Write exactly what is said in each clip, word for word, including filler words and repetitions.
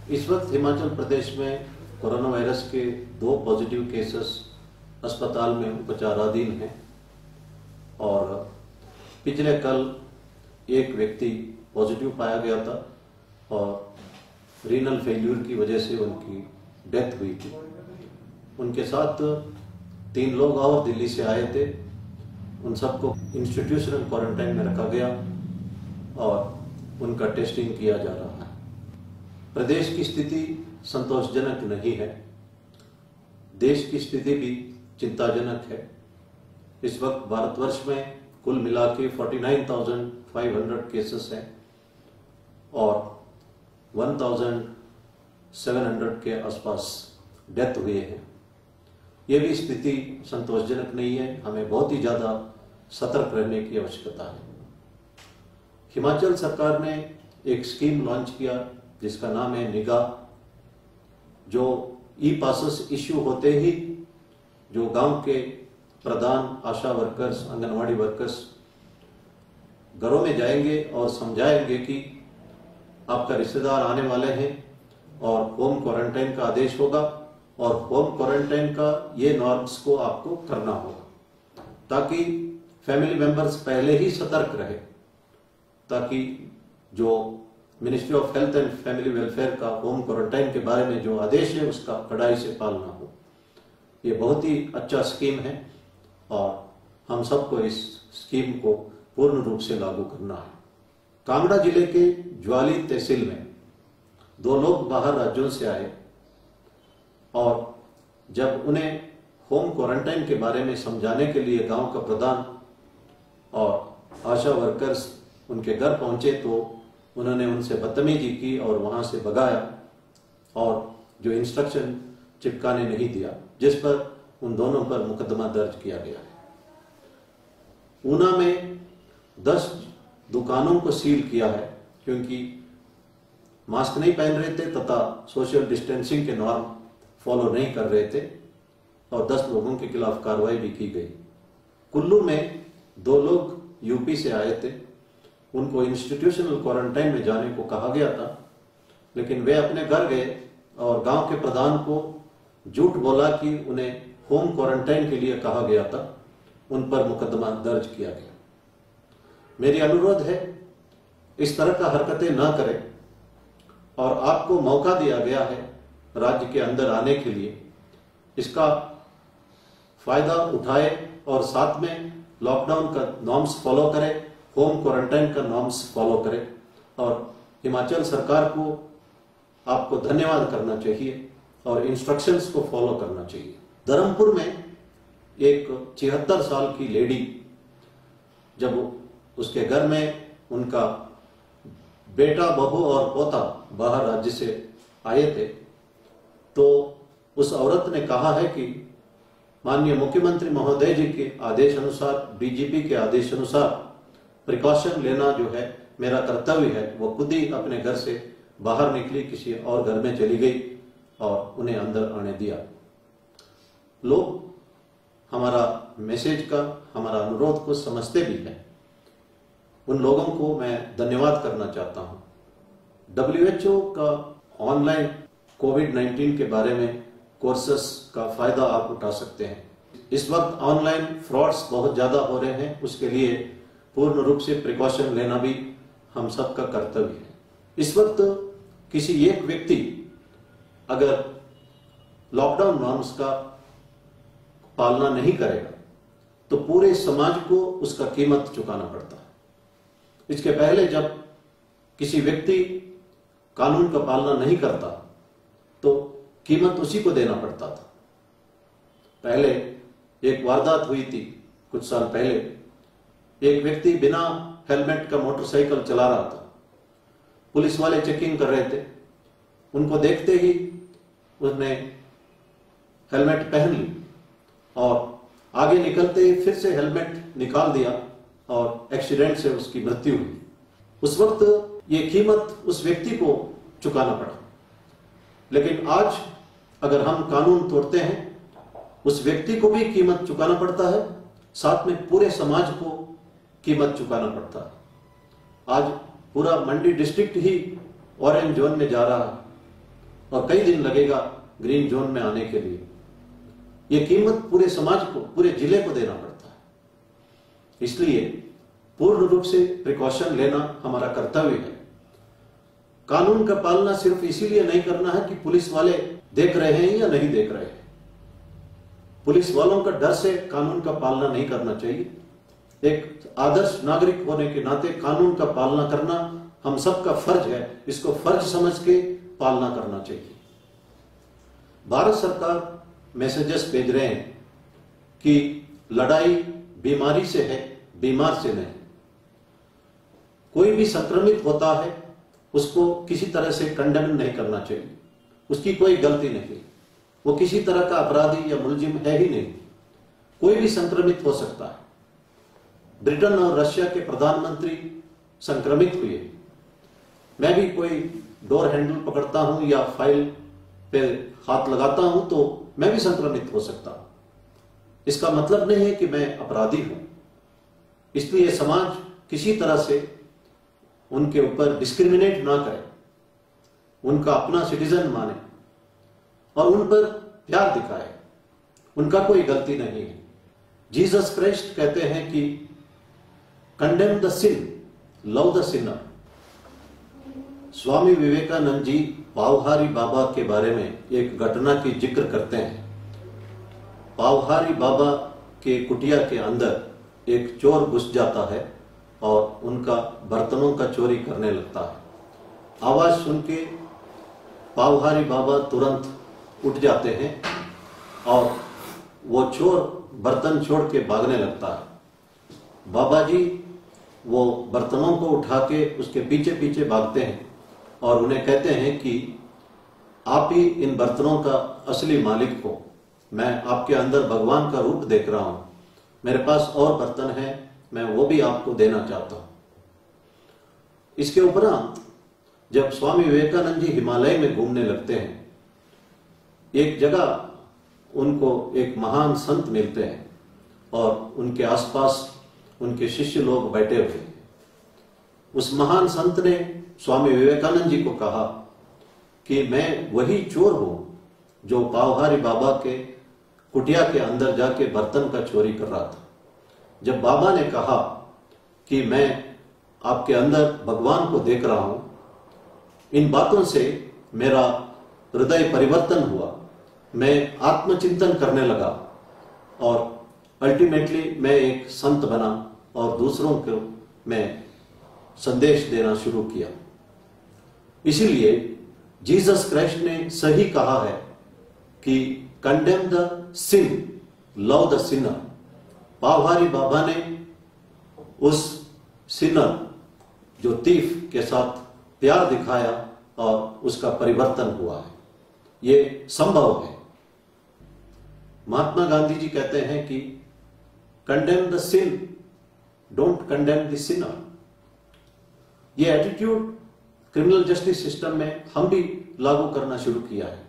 इस वक्त हिमाचल प्रदेश में कोरोना वायरस के दो पॉजिटिव केसेस अस्पताल में उपचाराधीन हैं और पिछले कल एक व्यक्ति पॉजिटिव पाया गया था और रीनल फेल्यूर की वजह से उनकी डेथ हुई थी। उनके साथ तीन लोग और दिल्ली से आए थे। उन सबको इंस्टीट्यूशनल क्वारंटाइन में रखा गया और उनका टेस्टिंग किया जा रहा है। प्रदेश की स्थिति संतोषजनक नहीं है। देश की स्थिति भी चिंताजनक है। इस वक्त भारतवर्ष में कुल मिला के उनचास हज़ार पाँच सौ केसेस हैं और सत्रह सौ के आसपास डेथ हुए हैं। ये भी स्थिति संतोषजनक नहीं है। हमें बहुत ही ज्यादा सतर्क रहने की आवश्यकता है। हिमाचल सरकार ने एक स्कीम लॉन्च किया जिसका नाम है निगाह, जो ई पासेस इश्यू होते ही जो गांव के प्रधान, आशा वर्कर्स, आंगनवाड़ी वर्कर्स घरों में जाएंगे और समझाएंगे कि आपका रिश्तेदार आने वाले हैं और होम क्वारंटाइन का आदेश होगा और होम क्वारंटाइन का ये नॉर्म्स को आपको करना होगा, ताकि फैमिली मेंबर्स पहले ही सतर्क रहे, ताकि जो ministry of health and family welfare का होम क्वारंटाइन के बारे में जो आदेश है उसका कड़ाई से पालना हो। ये बहुत ही अच्छा स्कीम है और हम सबको इस स्कीम को पूर्ण रूप से लागू करना है। कांगड़ा जिले के ज्वाली तहसील में दो लोग बाहर राज्यों से आए और जब उन्हें होम क्वारंटाइन के बारे में समझाने के लिए गांव का प्रधान और आशा वर्कर्स उनके घर पहुंचे तो उन्होंने उनसे बदतमीजी की और वहां से भगाया और जो इंस्ट्रक्शन चिपकाने नहीं दिया, जिस पर उन दोनों पर मुकदमा दर्ज किया गया है। ऊना में दस दुकानों को सील किया है क्योंकि मास्क नहीं पहन रहे थे तथा सोशल डिस्टेंसिंग के नॉर्म फॉलो नहीं कर रहे थे और दस लोगों के खिलाफ कार्रवाई भी की गई। कुल्लू में दो लोग यूपी से आए थे। उनको इंस्टीट्यूशनल क्वारंटाइन में जाने को कहा गया था, लेकिन वे अपने घर गए और गांव के प्रधान को झूठ बोला कि उन्हें होम क्वारंटाइन के लिए कहा गया था। उन पर मुकदमा दर्ज किया गया। मेरी अनुरोध है, इस तरह का हरकतें ना करें और आपको मौका दिया गया है राज्य के अंदर आने के लिए, इसका फायदा उठाए और साथ में लॉकडाउन का नॉर्म्स फॉलो करें, होम क्वारंटाइन का नॉर्म्स फॉलो करें और हिमाचल सरकार को आपको धन्यवाद करना चाहिए और इंस्ट्रक्शंस को फॉलो करना चाहिए। धर्मपुर में एक छिहत्तर साल की लेडी, जब उसके घर में उनका बेटा, बहू और पोता बाहर राज्य से आए थे तो उस औरत ने कहा है कि माननीय मुख्यमंत्री महोदय जी के आदेश अनुसार, डीजीपी के आदेश अनुसार प्रिकॉशन लेना जो है मेरा कर्तव्य है। वो खुद ही अपने घर से बाहर निकली, किसी और घर में चली गई और उन्हें अंदर आने दिया। लोग हमारा मैसेज का, हमारा अनुरोध को समझते भी हैं। उन लोगों को मैं धन्यवाद करना चाहता हूं। डब्ल्यू एच ओ का ऑनलाइन कोविड नाइन्टीन के बारे में कोर्सेस का फायदा आप उठा सकते हैं। इस वक्त ऑनलाइन फ्रॉड्स बहुत ज्यादा हो रहे हैं, उसके लिए पूर्ण रूप से प्रिकॉशन लेना भी हम सबका कर्तव्य है। इस वक्त किसी एक व्यक्ति अगर लॉकडाउन नॉर्म्स का पालना नहीं करेगा तो पूरे समाज को उसका कीमत चुकाना पड़ता है। इसके पहले जब किसी व्यक्ति कानून का पालना नहीं करता तो कीमत उसी को देना पड़ता था। पहले एक वारदात हुई थी कुछ साल पहले। एक व्यक्ति बिना हेलमेट का मोटरसाइकिल चला रहा था। पुलिस वाले चेकिंग कर रहे थे। उनको देखते ही उसने हेलमेट पहन ली और आगे निकलते ही फिर से हेलमेट निकाल दिया और एक्सीडेंट से उसकी मृत्यु हुई। उस वक्त ये कीमत उस व्यक्ति को चुकाना पड़ा। लेकिन आज अगर हम कानून तोड़ते हैं, उस व्यक्ति को भी कीमत चुकाना पड़ता है, साथ में पूरे समाज को कीमत चुकाना पड़ता है। आज पूरा मंडी डिस्ट्रिक्ट ही ऑरेंज जोन में जा रहा है और कई दिन लगेगा ग्रीन जोन में आने के लिए। यह कीमत पूरे समाज को, पूरे जिले को देना पड़ता है। इसलिए पूर्ण रूप से प्रिकॉशन लेना हमारा कर्तव्य है। कानून का पालना सिर्फ इसीलिए नहीं करना है कि पुलिस वाले देख रहे हैं या नहीं देख रहे हैं। पुलिस वालों का डर से कानून का पालना नहीं करना चाहिए। एक आदर्श नागरिक होने के नाते कानून का पालना करना हम सबका फर्ज है। इसको फर्ज समझ के पालना करना चाहिए। भारत सरकार मैसेजेस भेज रहे हैं कि लड़ाई बीमारी से है, बीमार से नहीं। कोई भी संक्रमित होता है उसको किसी तरह से कंडेम नहीं करना चाहिए। उसकी कोई गलती नहीं, वो किसी तरह का अपराधी या मुलजिम है ही नहीं। कोई भी संक्रमित हो सकता है। ब्रिटेन और रशिया के प्रधानमंत्री संक्रमित हुए। मैं भी कोई डोर हैंडल पकड़ता हूं या फाइल पे हाथ लगाता हूं तो मैं भी संक्रमित हो सकता हूं। इसका मतलब नहीं है कि मैं अपराधी हूं। इसलिए समाज किसी तरह से उनके ऊपर डिस्क्रिमिनेट ना करे, उनका अपना सिटीजन माने और उन पर प्यार दिखाए। उनका कोई गलती नहीं है। जीसस क्राइस्ट कहते हैं कि condemn the sin, love the sinner. Swami Vivekananda ji Pavhari Baba के बारे में एक घटना की जिक्र करते हैं। पावहारी बाबा के कुटिया के अंदर एक चोर घुस जाता है और उनका बर्तनों का चोरी करने लगता है। आवाज सुन के पावहारी बाबा तुरंत उठ जाते हैं और वो चोर बर्तन छोड़ के भागने लगता है। बाबा जी वो बर्तनों को उठा के उसके पीछे पीछे भागते हैं और उन्हें कहते हैं कि आप ही इन बर्तनों का असली मालिक हो। मैं आपके अंदर भगवान का रूप देख रहा हूं। मेरे पास और बर्तन हैं, मैं वो भी आपको देना चाहता हूं। इसके उपरांत जब स्वामी विवेकानंद जी हिमालय में घूमने लगते हैं, एक जगह उनको एक महान संत मिलते हैं और उनके आसपास उनके शिष्य लोग बैठे हुए हैं। उस महान संत ने स्वामी विवेकानंद जी को कहा कि मैं वही चोर हूं जो पावहारी बाबा के कुटिया के अंदर जाके बर्तन का चोरी कर रहा था। जब बाबा ने कहा कि मैं आपके अंदर भगवान को देख रहा हूं, इन बातों से मेरा हृदय परिवर्तन हुआ। मैं आत्मचिंतन करने लगा और अल्टीमेटली मैं एक संत बना और दूसरों को मैं संदेश देना शुरू किया। इसीलिए जीसस क्राइस्ट ने सही कहा है कि condemn the sin, love the sinner. Pavhari Baba ने उस सिनर जो तीफ के साथ प्यार दिखाया और उसका परिवर्तन हुआ है। ये संभव है। महात्मा गांधी जी कहते हैं कि condemn the sin, don't condemn the sinner. ये एटीट्यूड क्रिमिनल जस्टिस सिस्टम में हम भी लागू करना शुरू किया है।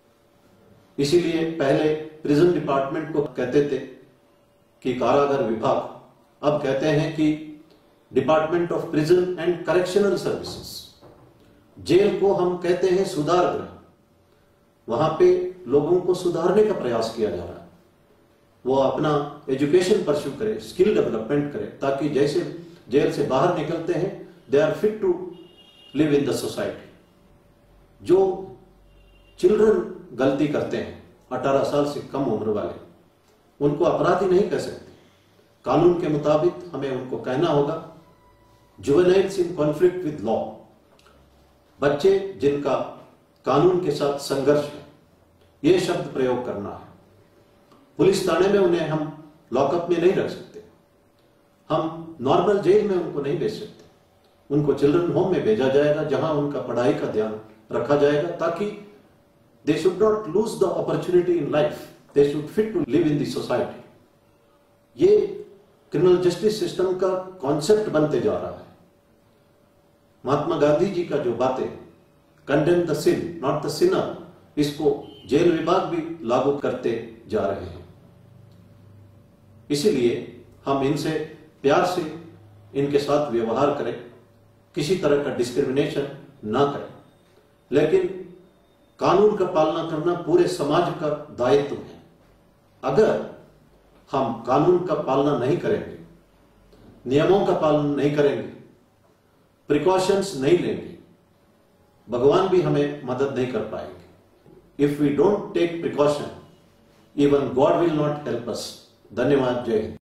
इसीलिए पहले प्रिजन डिपार्टमेंट को कहते थे कि कारागार विभाग, अब कहते हैं कि department of prison and correctional services. Jail को हम कहते हैं सुधार गृह। वहां पे लोगों को सुधारने का प्रयास किया जा रहा है। वो अपना एजुकेशन परस्यू करे, स्किल डेवलपमेंट करे, ताकि जैसे जेल से बाहर निकलते हैं they are fit to live in the society. जो चिल्ड्रन गलती करते हैं, अठारह साल से कम उम्र वाले, उनको अपराधी नहीं कह सकते। कानून के मुताबिक हमें उनको कहना होगा juveniles in conflict with law. बच्चे जिनका कानून के साथ संघर्ष है, यह शब्द प्रयोग करना है। पुलिस थाने में उन्हें हम लॉकअप में नहीं रख सकते। हम नॉर्मल जेल में उनको नहीं भेज सकते। उनको चिल्ड्रन होम में भेजा जाएगा, जहां उनका पढ़ाई का ध्यान रखा जाएगा, ताकि they should not lose the opportunity in life, they should fit to live in the society. ये क्रिमिनल जस्टिस सिस्टम का कॉन्सेप्ट बनते जा रहा है। महात्मा गांधी जी का जो बातें, condemn the sin not the sinner, इसको जेल विभाग भी लागू करते जा रहे हैं। इसीलिए हम इनसे प्यार से इनके साथ व्यवहार करें, किसी तरह का डिस्क्रिमिनेशन ना करें। लेकिन कानून का पालना करना पूरे समाज का दायित्व है। अगर हम कानून का पालना नहीं करेंगे, नियमों का पालन नहीं करेंगे, प्रिकॉशंस नहीं लेंगे, भगवान भी हमें मदद नहीं कर पाएंगे। If we don't take precaution, even God will not help us. धन्यवाद। जय हिंद।